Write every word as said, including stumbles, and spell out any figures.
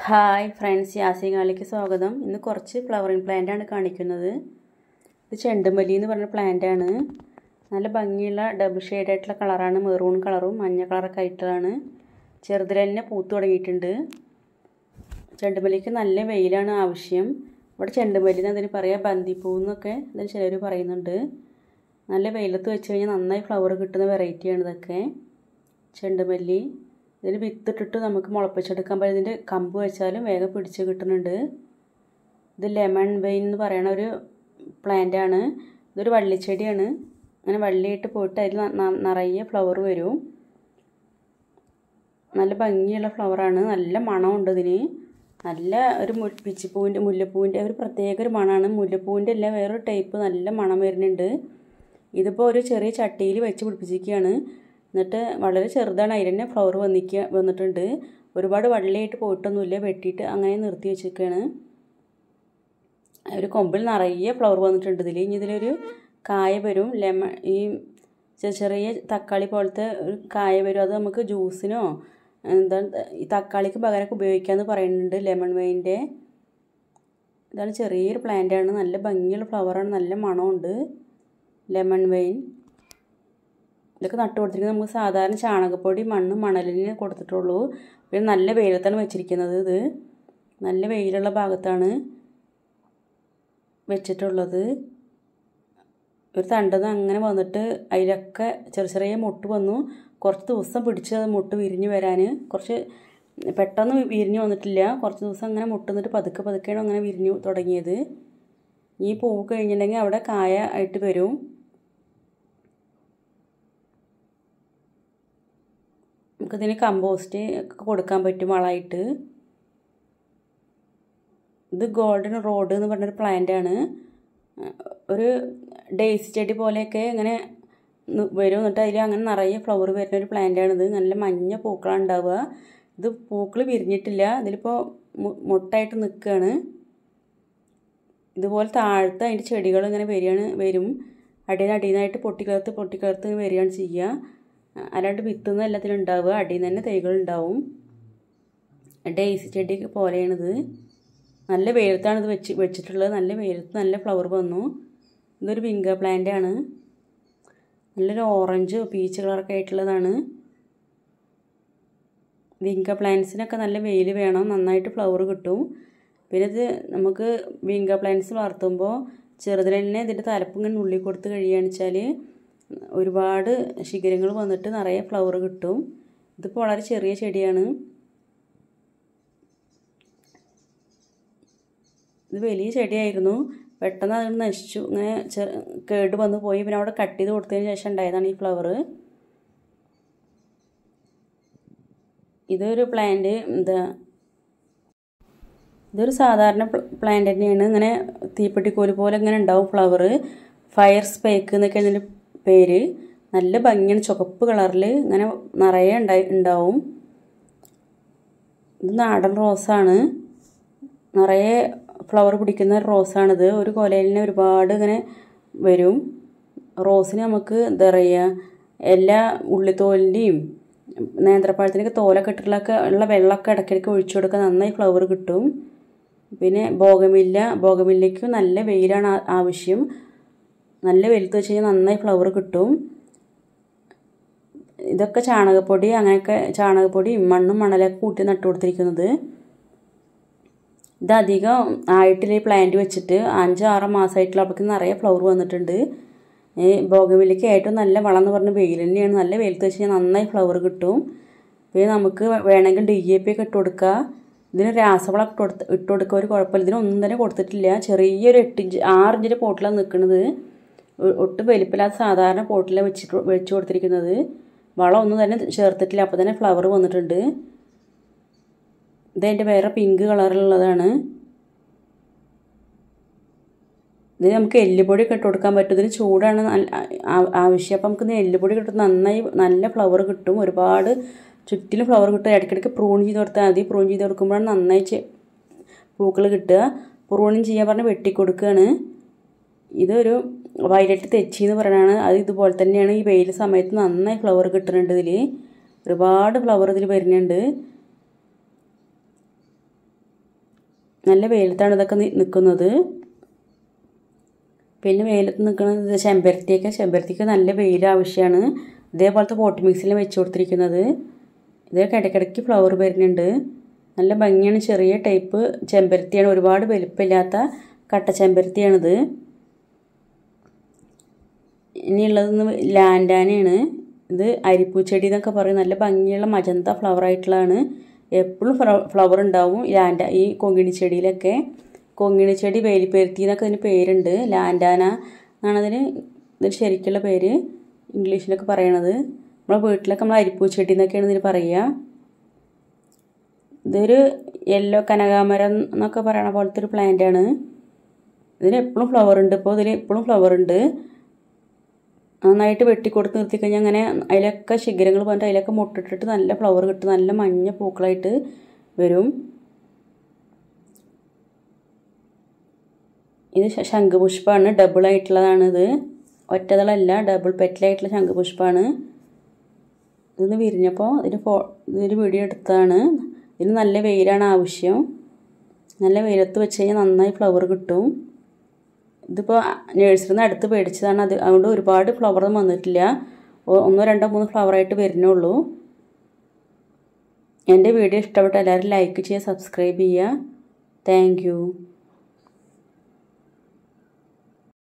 Hi friends, യാസികാളിക്ക് സ്വാഗതം. ഇന്ന് കുറച്ച് ഫ്ലവറിങ് പ്ലാന്റ് ആണ് കാണിക്കുന്നത്. ഇത് ചെണ്ടുമല്ലി എന്ന് പറഞ്ഞ പ്ലാന്റ് ആണ്. നല്ല ഭംഗിയുള്ള ഡബിൾ ഷെയ്ഡ് ആയിട്ടുള്ള കളറാണ്. മെറൂൺ കളറും മഞ്ഞ കളറൊക്കെ ആയിട്ടുള്ളതാണ്. ചെറുതിൽ തന്നെ പൂത്ത് തുടങ്ങിയിട്ടുണ്ട്. ചെണ്ടുമല്ലിക്ക് നല്ല വെയിലാണ് ആവശ്യം. ഇവിടെ ചെണ്ടുമല്ലി എന്ന് അതിന് പറയാം, ബന്ദിപ്പൂ എന്നൊക്കെ അതിന് ചിലർ പറയുന്നുണ്ട്. നല്ല വെയിലത്ത് വെച്ച് കഴിഞ്ഞാൽ നന്നായി ഫ്ലവർ കിട്ടുന്ന വെറൈറ്റിയാണ് ഇതൊക്കെ. ചെണ്ടുമല്ലി ഇതിന് വിത്തിട്ടിട്ട് നമുക്ക് മുളപ്പിച്ചെടുക്കാൻ പറ്റും. ഇതിൻ്റെ കമ്പ് വെച്ചാലും വേഗം പിടിച്ച് കിട്ടുന്നുണ്ട്. ഇത് ലെമൺ വെയിൻ എന്ന് പറയുന്ന ഒരു പ്ലാന്റാണ്. ഇതൊരു വള്ളിച്ചെടിയാണ്. അങ്ങനെ വള്ളിയിട്ട് പോയിട്ട് അതിൽ നിറയെ ഫ്ലവർ വരും. നല്ല ഭംഗിയുള്ള ഫ്ലവറാണ്. നല്ല മണമുണ്ട് ഇതിന്. നല്ല ഒരു മു പിച്ചിപ്പൂവിൻ്റെ മുല്ലപ്പൂവിൻ്റെ ഒരു പ്രത്യേക ഒരു മണമാണ്. മുല്ലപ്പൂവിൻ്റെ അല്ല, വേറൊരു ടൈപ്പ് നല്ല മണം വരുന്നുണ്ട്. ഇതിപ്പോൾ ഒരു ചെറിയ ചട്ടിയിൽ വെച്ച് പിടിപ്പിച്ചിരിക്കുകയാണ്. എന്നിട്ട് വളരെ ചെറുതാണ്, അതിൽ തന്നെ ഫ്ലവർ വന്നിക്കുക വന്നിട്ടുണ്ട്. ഒരുപാട് വള്ളിയായിട്ട് പോയിട്ടൊന്നുമില്ല, വെട്ടിയിട്ട് അങ്ങനെ നിർത്തി വെച്ചിരിക്കുകയാണ്. ഒരു കൊമ്പിൽ നിറയെ ഫ്ലവർ വന്നിട്ടുണ്ട് ഇതിൽ. ഇനി ഇതിലൊരു കായ വരും. ലെമൺ ഈ ചെറിയ തക്കാളി പോലത്തെ ഒരു കായ വരും. അത് നമുക്ക് ജ്യൂസിനോ എന്താ ഈ തക്കാളിക്ക് പകരമൊക്കെ ഉപയോഗിക്കാമെന്ന് പറയുന്നുണ്ട്. ലെമൺ വെയിൻ്റെ ഇതാണ്. ചെറിയൊരു പ്ലാന്റാണ്. നല്ല ഭംഗിയുള്ള ഫ്ലവറാണ്. നല്ല മണമുണ്ട്. ലെമൺ വെയിൻ ഇതൊക്കെ നട്ടു കൊടുത്തിരിക്കുന്നത് നമുക്ക് സാധാരണ ചാണകപ്പൊടി മണ്ണും മണലിന് കൊടുത്തിട്ടുള്ളൂ. പിന്നെ നല്ല വെയിലത്താണ് വെച്ചിരിക്കുന്നത്. ഇത് നല്ല വെയിലുള്ള ഭാഗത്താണ് വെച്ചിട്ടുള്ളത്. ഒരു തണ്ടെന്ന് അങ്ങനെ വന്നിട്ട് അതിലൊക്കെ ചെറിയ ചെറിയ മുട്ട് വന്നു. കുറച്ച് ദിവസം പിടിച്ച് അത് മുട്ട് വിരിഞ്ഞ് വരാൻ. കുറച്ച് പെട്ടെന്ന് വിരിഞ്ഞ് വന്നിട്ടില്ല. കുറച്ച് ദിവസം അങ്ങനെ മുട്ടുന്നിട്ട് പതുക്കെ പതുക്കെയാണ് അങ്ങനെ വിരിഞ്ഞു തുടങ്ങിയത്. ഈ പൂവ് കഴിഞ്ഞിട്ടുണ്ടെങ്കിൽ അവിടെ കായ ആയിട്ട് വരും. നമുക്കിതിന് കമ്പോസ്റ്റ് ഒക്കെ കൊടുക്കാൻ പറ്റും വളമായിട്ട്. ഇത് ഗോൾഡൻ റോഡ് എന്ന് പറഞ്ഞൊരു പ്ലാന്റാണ്. ഒരു ഡേയ്സി ചെടി പോലെയൊക്കെ ഇങ്ങനെ വരും. എന്നിട്ട് അതിൽ അങ്ങനെ നിറയെ ഫ്ലവർ വരുന്ന ഒരു പ്ലാന്റാണിത്. നല്ല മഞ്ഞ പൂക്കളാണ് ഉണ്ടാവുക. ഇത് പൂക്കൾ വിരിഞ്ഞിട്ടില്ല. ഇതിലിപ്പോൾ മുട്ടായിട്ട് നിൽക്കുകയാണ്. ഇതുപോലെ താഴത്ത് അതിൻ്റെ ചെടികൾ ഇങ്ങനെ വരികയാണ് വരും അടിയിൽ അടിയിൽ നിന്നായിട്ട് പൊട്ടിക്കിളർത്ത് പൊട്ടിക്കിളർത്ത് വരികയാണ് ചെയ്യുക. അല്ലാണ്ട് വിത്തുനിന്ന് എല്ലാത്തിനും ഉണ്ടാവുക. അടിയിൽ നിന്ന് തന്നെ തൈകൾ ഉണ്ടാവും. ഡേയ്സി ചെടി പോലെയാണിത്. നല്ല വെയിലത്താണ് ഇത് വെച്ച് വെച്ചിട്ടുള്ളത്. നല്ല വെയിലത്ത് നല്ല ഫ്ലവർ വന്നു. ഇതൊരു വിങ്ക പ്ലാന്റ് ആണ്. നല്ലൊരു ഓറഞ്ച് പീച്ച് കളറൊക്കെ ആയിട്ടുള്ളതാണ്. വിങ്ക പ്ലാന്റ്സിനൊക്കെ നല്ല വെയിൽ വേണം, നന്നായിട്ട് ഫ്ലവർ കിട്ടും. പിന്നെ ഇത് നമുക്ക് വിങ്ക പ്ലാന്റ്സ് വളർത്തുമ്പോൾ ചെറുതിൽ തന്നെ ഇതിൻ്റെ തലപ്പ് ഇങ്ങനെ ഉള്ളി കൊടുത്ത് കഴിയുകയാണെന്ന് വെച്ചാൽ ഒരുപാട് ശിഖരങ്ങൾ വന്നിട്ട് നിറയെ ഫ്ലവർ കിട്ടും. ഇതിപ്പോൾ വളരെ ചെറിയ ചെടിയാണ്. ഇത് വലിയ ചെടിയായിരുന്നു. പെട്ടെന്ന് അത് നശിച്ചു. ഇങ്ങനെ കേട് വന്ന് പോയി. പിന്നെ അവിടെ കട്ട് ചെയ്ത് കൊടുത്തതിന് ശേഷം ഉണ്ടായതാണ് ഈ ഫ്ലവർ. ഇതൊരു പ്ലാന്റ് എന്താ ഇതൊരു സാധാരണ പ്ലാന്റ് തന്നെയാണ്. ഇങ്ങനെ തീപ്പെട്ടിക്കോല് പോലെ ഇങ്ങനെ ഉണ്ടാവും ഫ്ലവർ. ഫയർ സ്പേക്ക് എന്നൊക്കെ ഇതിൻ്റെ പേര്. നല്ല ഭംഗിയാണ്. ചുവപ്പ് കളറിൽ ഇങ്ങനെ നിറയെ ഉണ്ടായി ഉണ്ടാവും. ഇത് നാടൻ റോസാണ്. നിറയെ ഫ്ലവർ പിടിക്കുന്ന റോസാണിത്. ഒരു കൊലയിലിന് ഒരുപാട് ഇങ്ങനെ വരും. റോസിന് നമുക്ക് എന്താ പറയുക, എല്ലാ ഉള്ളിത്തോലിൻ്റെയും നേന്ത്രപ്പഴത്തിനൊക്കെ തോലൊക്കെ ഇട്ടിട്ടുള്ളൊക്കെ ഉള്ള വെള്ളമൊക്കെ ഇടയ്ക്കിടയ്ക്ക് ഒഴിച്ചു കൊടുക്കാൻ നന്നായി ഫ്ലവർ കിട്ടും. പിന്നെ ബോഗമില്ല ബോഗമില്ലയ്ക്ക് നല്ല വെയിലാണ് ആവശ്യം. നല്ല വെയിലത്ത് വെച്ച് കഴിഞ്ഞാൽ നന്നായി ഫ്ലവർ കിട്ടും. ഇതൊക്കെ ചാണകപ്പൊടി അങ്ങനെയൊക്കെ ചാണകപ്പൊടി മണ്ണും മണലൊക്കെ കൂട്ടി നട്ടു കൊടുത്തിരിക്കുന്നത്. ഇതധികം ആയിട്ടില്ല ഈ പ്ലാന്റ് വെച്ചിട്ട്. അഞ്ച് ആറ് മാസമായിട്ടുള്ള അപ്പോഴേക്ക് നിറയെ ഫ്ലവർ വന്നിട്ടുണ്ട്. ഈ ബോഗമില്ലയ്ക്ക് ഏറ്റവും നല്ല വളം എന്ന് പറഞ്ഞ വെയിൽ തന്നെയാണ്. നല്ല വെയിലത്ത് വെച്ച് കഴിഞ്ഞാൽ നന്നായി ഫ്ലവർ കിട്ടും. പിന്നെ നമുക്ക് വേണമെങ്കിൽ ഡി എ പി ഒക്കെ ഇട്ട് കൊടുക്കുക. ഇതിന് രാസവളം ഇട്ട് കൊടുത്ത് ഇട്ട് കൊടുക്കുക ഒരു കുഴപ്പമില്ല. ഇതിനൊന്നും തന്നെ കൊടുത്തിട്ടില്ല. ചെറിയൊരു എട്ടിഞ്ച് ആറിഞ്ചിൻ്റെ പോട്ടിലാണ് നിൽക്കുന്നത്. ഒട്ടും വലിപ്പില്ലാത്ത സാധാരണ പോട്ടിലാണ് വെച്ചിട്ട് വെച്ച് കൊടുത്തിരിക്കുന്നത്. വളം ഒന്നും തന്നെ ചേർത്തിട്ടില്ല. അപ്പോൾ തന്നെ ഫ്ലവർ വന്നിട്ടുണ്ട്. ഇതെൻ്റെ വേറെ പിങ്ക് കളറിലുള്ളതാണ്. ഇത് നമുക്ക് എല്ലുപൊടിയൊക്കെ ഇട്ട് കൊടുക്കാൻ പറ്റും. ഇതിന് ചൂടാണ് ആവശ്യം. അപ്പം നമുക്ക് എല്ലുപൊടി കിട്ടും. നന്നായി നല്ല ഫ്ലവർ കിട്ടും. ഒരുപാട് ചുറ്റിലും ഫ്ലവർ കിട്ടും. ഇടയ്ക്കിടയ്ക്ക് പ്രൂൺ ചെയ്ത് കൊടുത്താൽ മതി. പ്രൂൺ ചെയ്ത് കൊടുക്കുമ്പോഴാണ് നന്നായി പൂക്കൾ കിട്ടുക. പ്രൂണിങ് ചെയ്യാൻ പറഞ്ഞ് വെട്ടിക്കൊടുക്കുകയാണ്. ഇതൊരു വയലറ്റ് തെച്ചി എന്ന് പറയുന്നതാണ്. അത് ഇതുപോലെ തന്നെയാണ്. ഈ വെയിൽ സമയത്ത് നന്നായി ഫ്ലവർ കിട്ടുന്നുണ്ട്. ഇതിൽ ഒരുപാട് ഫ്ലവർ ഇതിൽ വരുന്നുണ്ട്. നല്ല വെയിലത്താണ് ഇതൊക്കെ നിൽക്കുന്നത്. പിന്നെ വെയിലത്ത് നിൽക്കുന്നത് ചെമ്പരത്തിയൊക്കെ ചെമ്പരത്തിക്ക് നല്ല വെയിൽ ആവശ്യമാണ്. ഇതേപോലത്തെ പോട്ട് മിക്സിൽ വെച്ച് കൊടുത്തിരിക്കുന്നത്. ഇതൊക്കെ ഇടയ്ക്കിടയ്ക്ക് ഫ്ലവർ വരുന്നുണ്ട്. നല്ല ഭംഗിയാണ്. ചെറിയ ടൈപ്പ് ചെമ്പരത്തിയാണ്, ഒരുപാട് വലുപ്പമില്ലാത്ത കട്ട ചെമ്പരത്തിയാണിത്. ഇനിയുള്ളത് ലാൻഡാനയാണ്. ഇത് അരിപ്പൂച്ചെടി എന്നൊക്കെ പറയും. നല്ല ഭംഗിയുള്ള മജന്ത ഫ്ലവർ ആയിട്ടുള്ളതാണ്. എപ്പോഴും ഫ്ലവർ ഉണ്ടാവും ലാൻഡ ഈ കൊങ്ങിണി ചെടിയിലൊക്കെ. കൊങ്ങിണി ചെടി വേലിപ്പരുത്തി എന്നൊക്കെ ഇതിന് പേരുണ്ട്. ലാൻഡാന എന്നാണ് അതിന് ഇതിന് ശരിക്കുള്ള പേര് ഇംഗ്ലീഷിലൊക്കെ പറയണത്. നമ്മളെ വീട്ടിലൊക്കെ നമ്മൾ അരിപ്പൂച്ചെടി എന്നൊക്കെയാണ് ഇതിന് പറയുക. ഇതൊരു യെല്ലോ കനകാമരം എന്നൊക്കെ പറയണ പോലത്തെ ഒരു പ്ലാന്റാണ്. ഇതിന് എപ്പോഴും ഫ്ലവർ ഉണ്ട്. ഇപ്പോൾ ഇതിൽ എപ്പോഴും ഫ്ലവർ ഉണ്ട്. നന്നായിട്ട് വെട്ടിക്കൊടുത്ത് നിർത്തിക്കഴിഞ്ഞാൽ അങ്ങനെ അതിലൊക്കെ ശിഖരങ്ങൾ പോയിട്ട് അതിലൊക്കെ മുട്ടിട്ടിട്ട് നല്ല ഫ്ലവർ കിട്ടും. നല്ല മഞ്ഞ പൂക്കളായിട്ട് വരും. ഇത് ശംഖുപുഷ്പമാണ്. ഡബിൾ ആയിട്ടുള്ളതാണിത്. ഒറ്റതളല്ല, ഡബിൾ പെറ്റലായിട്ടുള്ള ശംഖുപുഷ്പമാണ്. ഇതൊന്ന് വിരിഞ്ഞപ്പോൾ ഇതിന് ഫോ ഇതിന് വീഡിയോ എടുത്തതാണ്. ഇതിന് നല്ല വെയിലാണ് ആവശ്യം. നല്ല വെയിലത്ത് വെച്ച് കഴിഞ്ഞാൽ നന്നായി ഫ്ലവർ കിട്ടും. ഇതിപ്പോൾ നഴ്സറിയിൽ നിന്ന് അടുത്ത് മേടിച്ചതാണ്. അത് അതുകൊണ്ട് ഒരുപാട് ഫ്ലവറൊന്നും വന്നിട്ടില്ല. ഒന്നോ രണ്ടോ മൂന്നോ ഫ്ലവറായിട്ട് വരുന്നുള്ളൂ. എൻ്റെ വീഡിയോ ഇഷ്ടപ്പെട്ട എല്ലാവരും ലൈക്ക് ചെയ്യുക, സബ്സ്ക്രൈബ് ചെയ്യുക. Thank U.